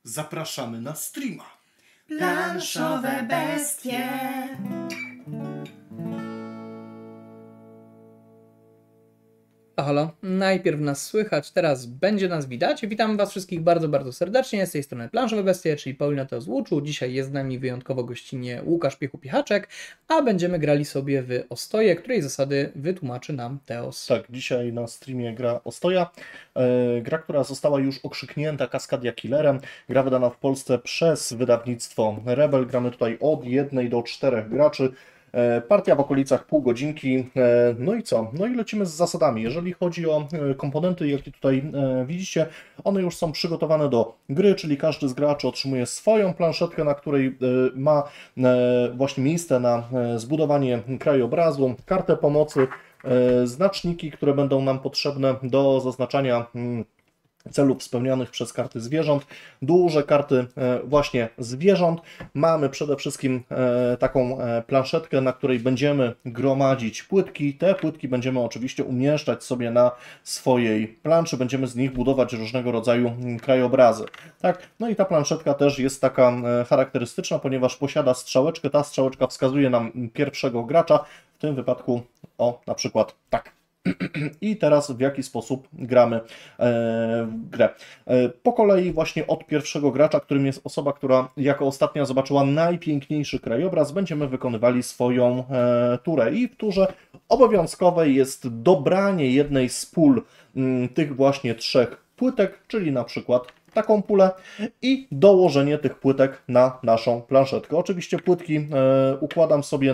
Zapraszamy na streama. Planszowe bestie. Halo, najpierw nas słychać, teraz będzie nas widać. Witam Was wszystkich bardzo, bardzo serdecznie. Z tej strony Planszowe Bestie, czyli Paulina Teozłuczu. Dzisiaj jest z nami wyjątkowo gościnnie Łukasz Piechu-Pichaczek, a będziemy grali sobie w Ostoję, której zasady wytłumaczy nam Teos. Tak, dzisiaj na streamie gra Ostoja. Gra, która została już okrzyknięta Cascadia Killerem. Gra wydana w Polsce przez wydawnictwo Rebel. Gramy tutaj od 1 do 4 graczy. Partia w okolicach pół godzinki. No i co? No i lecimy z zasadami. Jeżeli chodzi o komponenty, jakie tutaj widzicie, one już są przygotowane do gry, czyli każdy z graczy otrzymuje swoją planszetkę, na której ma właśnie miejsce na zbudowanie krajobrazu, kartę pomocy, znaczniki, które będą nam potrzebne do zaznaczania celów spełnianych przez karty zwierząt, duże karty właśnie zwierząt. Mamy przede wszystkim taką planszetkę, na której będziemy gromadzić płytki. Te płytki będziemy oczywiście umieszczać sobie na swojej planszy, będziemy z nich budować różnego rodzaju krajobrazy. Tak? No i ta planszetka też jest taka charakterystyczna, ponieważ posiada strzałeczkę. Ta strzałeczka wskazuje nam pierwszego gracza, w tym wypadku na przykład tak. I teraz w jaki sposób gramy w grę. Po kolei właśnie od pierwszego gracza, którym jest osoba, która jako ostatnia zobaczyła najpiękniejszy krajobraz, będziemy wykonywali swoją turę. I w turze obowiązkowej jest dobranie jednej z pól tych właśnie 3 płytek, czyli na przykład taką pulę i dołożenie tych płytek na naszą planszetkę. Oczywiście płytki układam sobie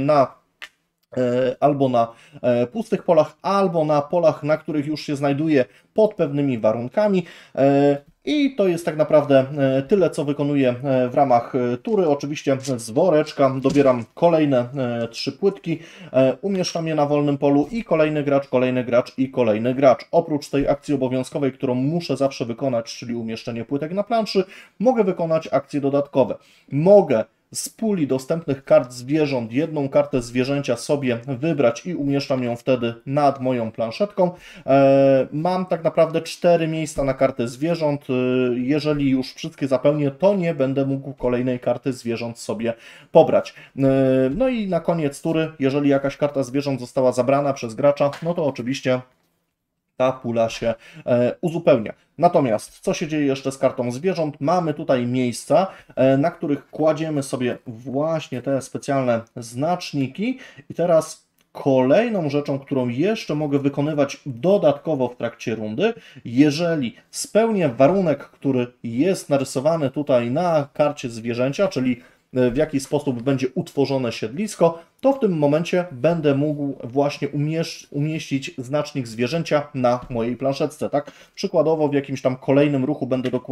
albo na pustych polach, albo na polach, na których już się znajduje pod pewnymi warunkami. I to jest tak naprawdę tyle, co wykonuję w ramach tury. Oczywiście z woreczka dobieram kolejne 3 płytki, umieszczam je na wolnym polu i kolejny gracz i kolejny gracz. Oprócz tej akcji obowiązkowej, którą muszę zawsze wykonać, czyli umieszczenie płytek na planszy, mogę wykonać akcje dodatkowe. Mogę z puli dostępnych kart zwierząt jedną kartę zwierzęcia sobie wybrać i umieszczam ją wtedy nad moją planszetką. Mam tak naprawdę 4 miejsca na kartę zwierząt. Jeżeli już wszystkie zapełnię, to nie będę mógł kolejnej karty zwierząt sobie pobrać. No i na koniec tury, jeżeli jakaś karta zwierząt została zabrana przez gracza, no to oczywiście ta pula się uzupełnia. Natomiast co się dzieje jeszcze z kartą zwierząt? Mamy tutaj miejsca, na których kładziemy sobie właśnie te specjalne znaczniki i teraz kolejną rzeczą, którą jeszcze mogę wykonywać dodatkowo w trakcie rundy, jeżeli spełnię warunek, który jest narysowany tutaj na karcie zwierzęcia, czyli w jaki sposób będzie utworzone siedlisko, to w tym momencie będę mógł właśnie umieścić znacznik zwierzęcia na mojej planszetce. Tak? Przykładowo w jakimś tam kolejnym ruchu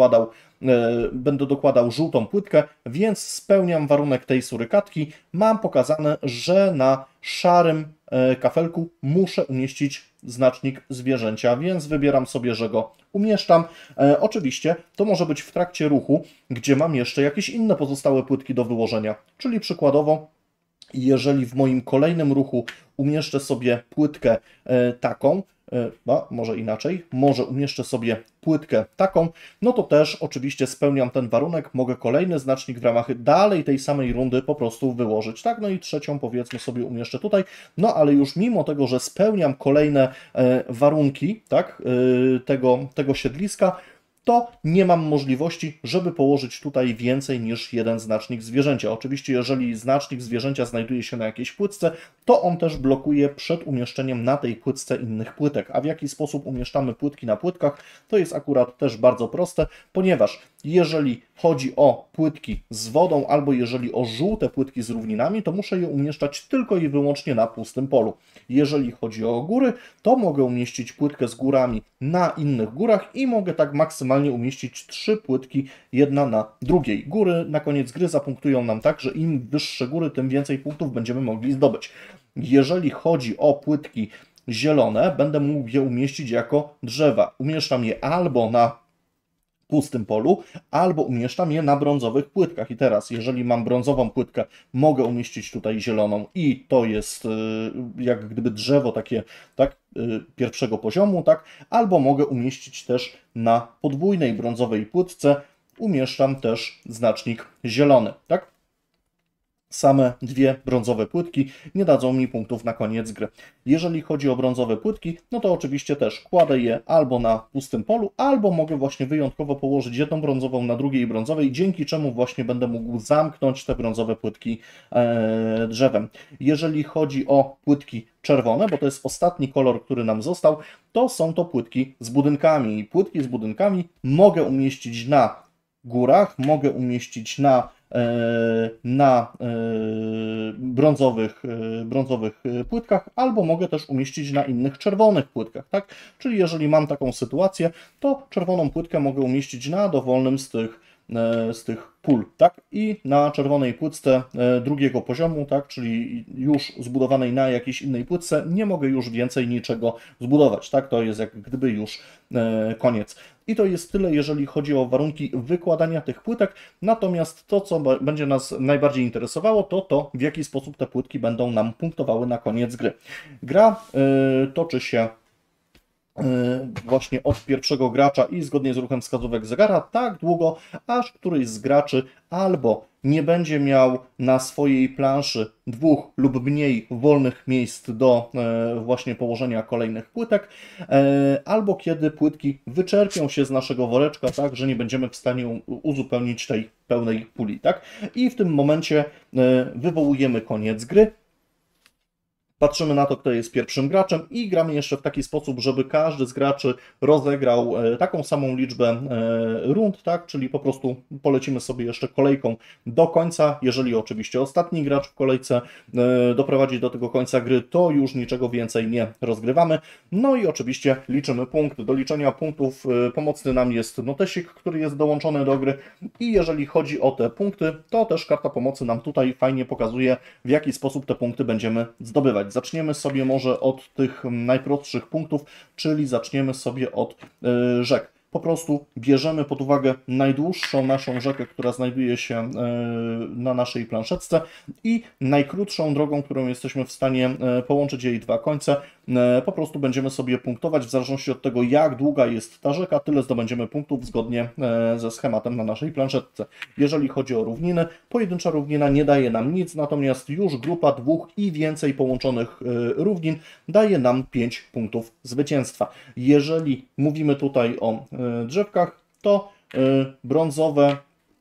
będę dokładał żółtą płytkę, więc spełniam warunek tej surykatki. Mam pokazane, że na szarym kafelku muszę umieścić znacznik zwierzęcia, więc wybieram sobie, że go umieszczam. Oczywiście to może być w trakcie ruchu, gdzie mam jeszcze jakieś inne pozostałe płytki do wyłożenia, czyli przykładowo jeżeli w moim kolejnym ruchu umieszczę sobie płytkę taką, może inaczej, może umieszczę sobie płytkę taką, no to też oczywiście spełniam ten warunek, mogę kolejny znacznik w ramach dalej tej samej rundy po prostu wyłożyć, tak, no i trzecią powiedzmy sobie umieszczę tutaj, no ale już mimo tego, że spełniam kolejne warunki, tak, tego siedliska, to nie mam możliwości, żeby położyć tutaj więcej niż jeden znacznik zwierzęcia. Oczywiście, jeżeli znacznik zwierzęcia znajduje się na jakiejś płytce, to on też blokuje przed umieszczeniem na tej płytce innych płytek. A w jaki sposób umieszczamy płytki na płytkach, to jest akurat też bardzo proste, ponieważ jeżeli chodzi o płytki z wodą, albo jeżeli o żółte płytki z równinami, to muszę je umieszczać tylko i wyłącznie na pustym polu. Jeżeli chodzi o góry, to mogę umieścić płytkę z górami na innych górach i mogę tak maksymalnie umieścić 3 płytki jedna na drugiej. Góry na koniec gry zapunktują nam tak, że im wyższe góry, tym więcej punktów będziemy mogli zdobyć. Jeżeli chodzi o płytki zielone, będę mógł je umieścić jako drzewa. Umieszczam je albo na pustym polu, albo umieszczam je na brązowych płytkach. I teraz, jeżeli mam brązową płytkę, mogę umieścić tutaj zieloną i to jest jak gdyby drzewo takie, tak, pierwszego poziomu, tak, albo mogę umieścić też na podwójnej brązowej płytce umieszczam też znacznik zielony, tak? Same dwie brązowe płytki nie dadzą mi punktów na koniec gry. Jeżeli chodzi o brązowe płytki, no to oczywiście też kładę je albo na pustym polu, albo mogę właśnie wyjątkowo położyć jedną brązową na drugiej brązowej, dzięki czemu właśnie będę mógł zamknąć te brązowe płytki drzewem. Jeżeli chodzi o płytki czerwone, bo to jest ostatni kolor, który nam został, to są to płytki z budynkami. I płytki z budynkami mogę umieścić na górach, mogę umieścić na brązowych płytkach, albo mogę też umieścić na innych czerwonych płytkach, tak? Czyli jeżeli mam taką sytuację, to czerwoną płytkę mogę umieścić na dowolnym z tych pól, tak? I na czerwonej płytce drugiego poziomu, tak? Czyli już zbudowanej na jakiejś innej płytce, nie mogę już więcej niczego zbudować, tak? To jest jak gdyby już koniec. I to jest tyle, jeżeli chodzi o warunki wykładania tych płytek. Natomiast to, co będzie nas najbardziej interesowało, to w jaki sposób te płytki będą nam punktowały na koniec gry. Gra toczy się właśnie od pierwszego gracza i zgodnie z ruchem wskazówek zegara tak długo, aż któryś z graczy albo nie będzie miał na swojej planszy dwóch lub mniej wolnych miejsc do właśnie położenia kolejnych płytek, albo kiedy płytki wyczerpią się z naszego woreczka, tak, że nie będziemy w stanie uzupełnić tej pełnej puli, tak? I w tym momencie wywołujemy koniec gry. Patrzymy na to, kto jest pierwszym graczem i gramy jeszcze w taki sposób, żeby każdy z graczy rozegrał taką samą liczbę rund, tak? Czyli po prostu polecimy sobie jeszcze kolejką do końca. Jeżeli oczywiście ostatni gracz w kolejce doprowadzi do tego końca gry, to już niczego więcej nie rozgrywamy. No i oczywiście liczymy punkt. Do liczenia punktów pomocny nam jest notesik, który jest dołączony do gry i jeżeli chodzi o te punkty, to też karta pomocy nam tutaj fajnie pokazuje, w jaki sposób te punkty będziemy zdobywać. Zaczniemy sobie może od tych najprostszych punktów, czyli zaczniemy sobie od rzek. Po prostu bierzemy pod uwagę najdłuższą naszą rzekę, która znajduje się na naszej planszetce i najkrótszą drogą, którą jesteśmy w stanie połączyć jej dwa końce. Po prostu będziemy sobie punktować w zależności od tego, jak długa jest ta rzeka, tyle zdobędziemy punktów zgodnie ze schematem na naszej planszetce. Jeżeli chodzi o równiny, pojedyncza równina nie daje nam nic, natomiast już grupa dwóch i więcej połączonych równin daje nam 5 punktów zwycięstwa. Jeżeli mówimy tutaj o drzewkach, to brązowe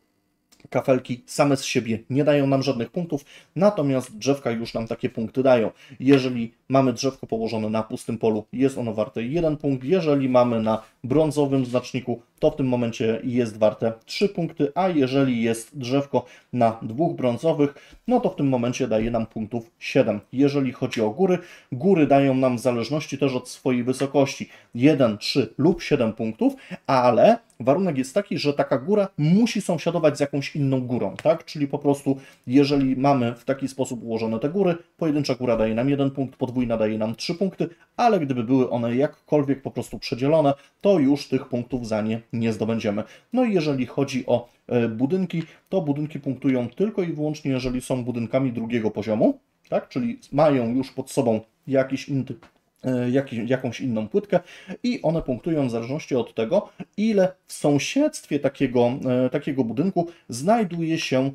kafelki same z siebie nie dają nam żadnych punktów, natomiast drzewka już nam takie punkty dają. Jeżeli mamy drzewko położone na pustym polu, jest ono warte 1 punkt. Jeżeli mamy na brązowym znaczniku, to w tym momencie jest warte 3 punkty, a jeżeli jest drzewko na dwóch brązowych, no to w tym momencie daje nam punktów 7. Jeżeli chodzi o góry, góry dają nam w zależności też od swojej wysokości 1, 3 lub 7 punktów, ale warunek jest taki, że taka góra musi sąsiadować z jakąś inną górą, tak? Czyli po prostu, jeżeli mamy w taki sposób ułożone te góry, pojedyncza góra daje nam 1 punkt, podwójna daje nam 3 punkty, ale gdyby były one jakkolwiek po prostu przedzielone, to już tych punktów za nie zdobędziemy. No i jeżeli chodzi o budynki, to budynki punktują tylko i wyłącznie, jeżeli są budynkami drugiego poziomu, tak? Czyli mają już pod sobą jakąś inną płytkę i one punktują w zależności od tego, ile w sąsiedztwie takiego budynku znajduje się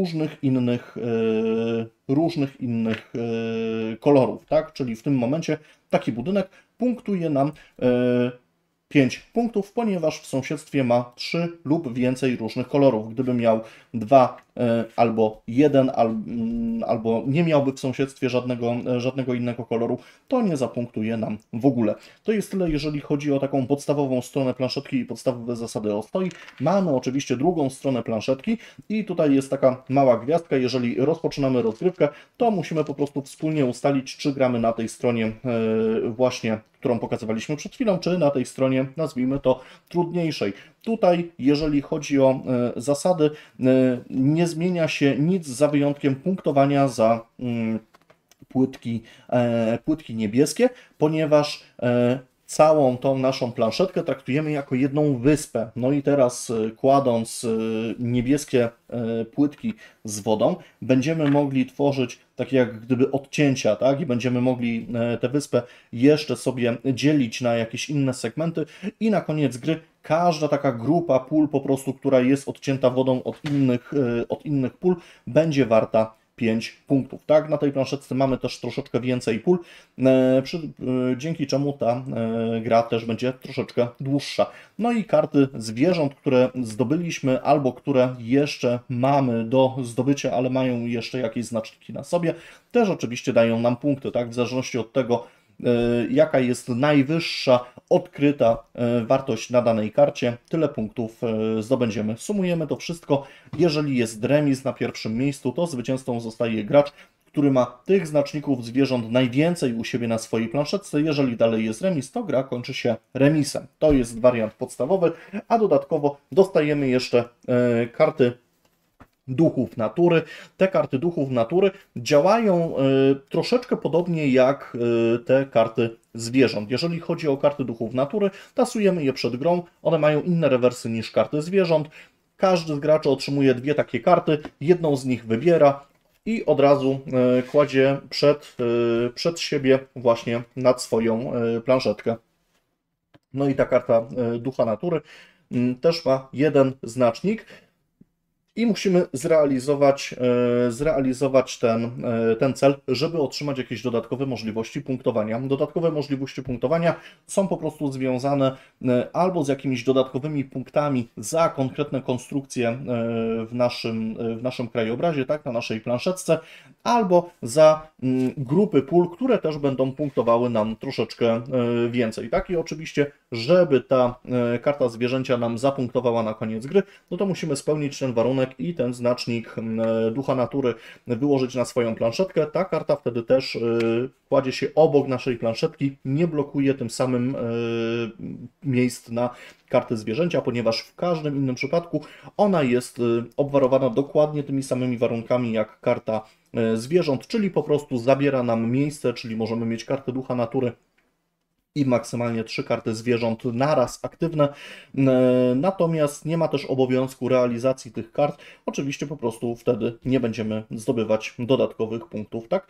różnych innych kolorów, tak? Czyli w tym momencie taki budynek punktuje nam 5 punktów, ponieważ w sąsiedztwie ma 3 lub więcej różnych kolorów. Gdyby miał 2 albo 1, albo nie miałby w sąsiedztwie żadnego innego koloru, to nie zapunktuje nam w ogóle. To jest tyle, jeżeli chodzi o taką podstawową stronę planszetki i podstawowe zasady ostoi. Mamy oczywiście drugą stronę planszetki i tutaj jest taka mała gwiazdka. Jeżeli rozpoczynamy rozgrywkę, to musimy po prostu wspólnie ustalić, czy gramy na tej stronie właśnie, którą pokazywaliśmy przed chwilą, czy na tej stronie, nazwijmy to, trudniejszej. Tutaj, jeżeli chodzi o zasady, nie zmienia się nic za wyjątkiem punktowania za płytki niebieskie, ponieważ całą tą naszą planszetkę traktujemy jako jedną wyspę. No i teraz kładąc niebieskie płytki z wodą, będziemy mogli tworzyć takie jak gdyby odcięcia, tak? I będziemy mogli tę wyspę jeszcze sobie dzielić na jakieś inne segmenty i na koniec gry każda taka grupa pól po prostu, która jest odcięta wodą od innych pól, będzie warta 5 punktów. Tak? Na tej planszetce mamy też troszeczkę więcej pól, dzięki czemu ta gra też będzie troszeczkę dłuższa. No i karty zwierząt, które zdobyliśmy albo które jeszcze mamy do zdobycia, ale mają jeszcze jakieś znaczniki na sobie, też oczywiście dają nam punkty, tak? W zależności od tego, jaka jest najwyższa odkryta wartość na danej karcie, tyle punktów zdobędziemy. Sumujemy to wszystko. Jeżeli jest remis na pierwszym miejscu, to zwycięzcą zostaje gracz, który ma tych znaczników zwierząt najwięcej u siebie na swojej planszetce. Jeżeli dalej jest remis, to gra kończy się remisem. To jest wariant podstawowy, a dodatkowo dostajemy jeszcze karty duchów natury. Te karty duchów natury działają troszeczkę podobnie jak te karty zwierząt. Jeżeli chodzi o karty duchów natury, tasujemy je przed grą. One mają inne rewersy niż karty zwierząt. Każdy z graczy otrzymuje dwie takie karty, jedną z nich wybiera i od razu kładzie przed siebie właśnie nad swoją planszetkę. No i ta karta ducha natury też ma jeden znacznik. I musimy zrealizować ten cel, żeby otrzymać jakieś dodatkowe możliwości punktowania. Dodatkowe możliwości punktowania są po prostu związane albo z jakimiś dodatkowymi punktami za konkretne konstrukcje w naszym krajobrazie, tak, na naszej planszetce, albo za grupy pól, które też będą punktowały nam troszeczkę więcej. Tak? I oczywiście, żeby ta karta zwierzęcia nam zapunktowała na koniec gry, no to musimy spełnić ten warunek i ten znacznik ducha natury wyłożyć na swoją planszetkę. Ta karta wtedy też kładzie się obok naszej planszetki, nie blokuje tym samym miejsc na karty zwierzęcia, ponieważ w każdym innym przypadku ona jest obwarowana dokładnie tymi samymi warunkami jak karta zwierząt, czyli po prostu zabiera nam miejsce, czyli możemy mieć kartę ducha natury i maksymalnie 3 karty zwierząt naraz aktywne, natomiast nie ma też obowiązku realizacji tych kart. Oczywiście po prostu wtedy nie będziemy zdobywać dodatkowych punktów, tak?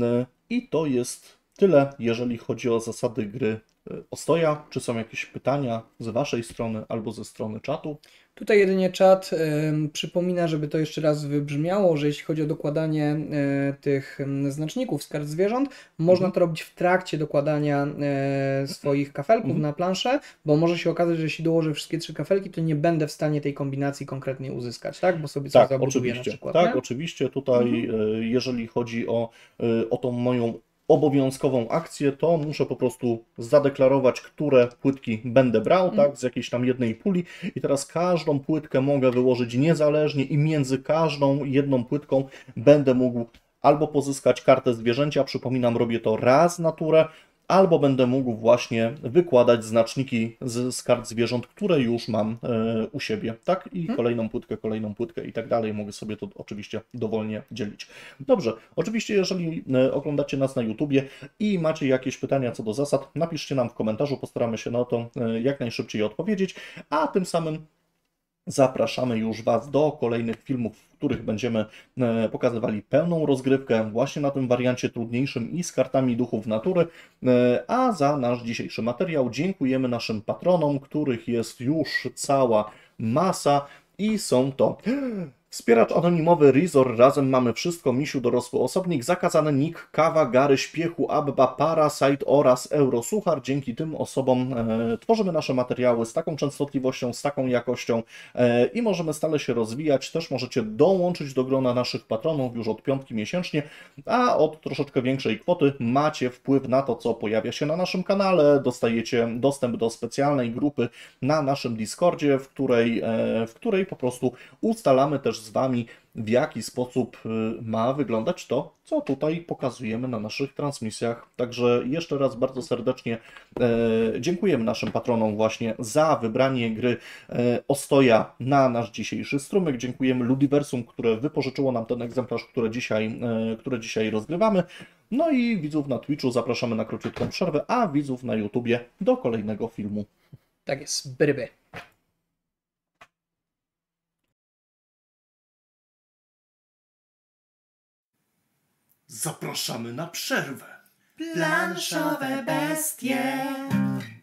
I to jest tyle, jeżeli chodzi o zasady gry Ostoja. Czy są jakieś pytania z Waszej strony albo ze strony czatu? Tutaj jedynie czat przypomina, żeby to jeszcze raz wybrzmiało, że jeśli chodzi o dokładanie tych znaczników z kart zwierząt, można to robić w trakcie dokładania swoich kafelków na planszę, bo może się okazać, że jeśli dołożę wszystkie 3 kafelki, to nie będę w stanie tej kombinacji konkretnie uzyskać, tak? Bo sobie coś zabuduję na przykład. Tak, nie? oczywiście. Tutaj jeżeli chodzi o tą moją obowiązkową akcję, to muszę po prostu zadeklarować, które płytki będę brał, tak, z jakiejś tam jednej puli i teraz każdą płytkę mogę wyłożyć niezależnie i między każdą jedną płytką będę mógł albo pozyskać kartę zwierzęcia, przypominam, robię to raz na turę, albo będę mógł właśnie wykładać znaczniki z kart zwierząt, które już mam u siebie, tak? I kolejną płytkę i tak dalej. Mogę sobie to oczywiście dowolnie dzielić. Dobrze, oczywiście jeżeli oglądacie nas na YouTubie i macie jakieś pytania co do zasad, napiszcie nam w komentarzu, postaramy się na to jak najszybciej odpowiedzieć, a tym samym zapraszamy już Was do kolejnych filmów, w których będziemy pokazywali pełną rozgrywkę właśnie na tym wariancie trudniejszym i z kartami duchów natury. A za nasz dzisiejszy materiał dziękujemy naszym patronom, których jest już cała masa i są to wspieracz anonimowy Rizor, razem mamy wszystko, Misiu dorosły osobnik, zakazany nick, Kawa, Gary, Śpiechu, Abba, Parasite oraz Eurosuchar. Dzięki tym osobom tworzymy nasze materiały z taką częstotliwością, z taką jakością i możemy stale się rozwijać. Też możecie dołączyć do grona naszych patronów już od 5 miesięcznie, a od troszeczkę większej kwoty macie wpływ na to, co pojawia się na naszym kanale. Dostajecie dostęp do specjalnej grupy na naszym Discordzie, w której po prostu ustalamy też z Wami, w jaki sposób ma wyglądać to, co tutaj pokazujemy na naszych transmisjach. Także jeszcze raz bardzo serdecznie dziękujemy naszym patronom właśnie za wybranie gry Ostoja na nasz dzisiejszy strumyk. Dziękujemy Ludiversum, które wypożyczyło nam ten egzemplarz, który dzisiaj rozgrywamy. No i widzów na Twitchu zapraszamy na króciutką przerwę, a widzów na YouTubie do kolejnego filmu. Tak jest, bryby. Zapraszamy na przerwę. Planszowe bestie.